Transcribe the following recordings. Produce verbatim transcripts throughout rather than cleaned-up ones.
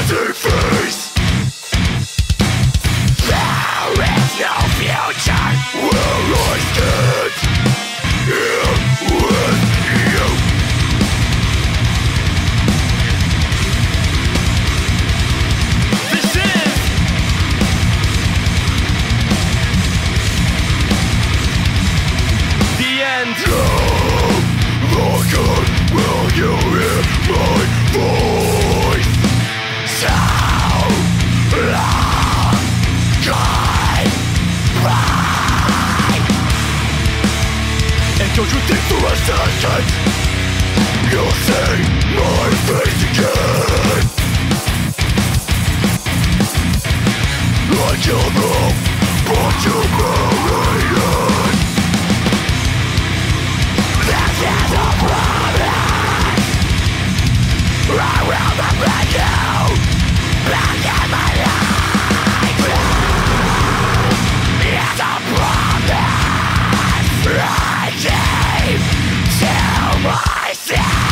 nothing face. There is no future. Where I stand here with you. This is the end. How long will you hear my voice? So long, goodbye. And don't you think for a second you'll see my face again? I kill them, but you bury it. This is a promise. I will remember you back in my life. It's a promise I gave to myself.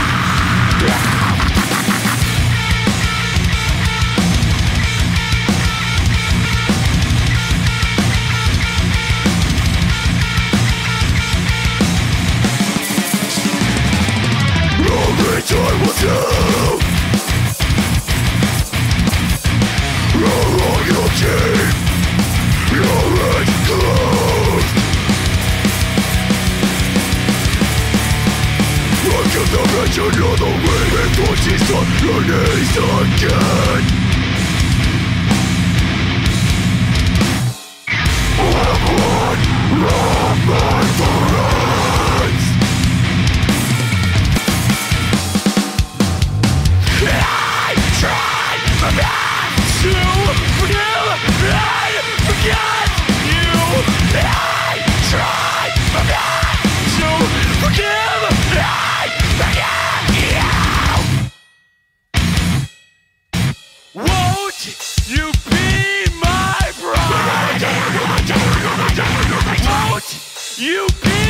Time will tell how long you'll keep your eyes closed. I can imagine you're the way before she's on your knees again. I'm one of my friends. I tried my best to forgive and forget you. I tried my best to forgive and forget you. Won't you be my bride? Won't you be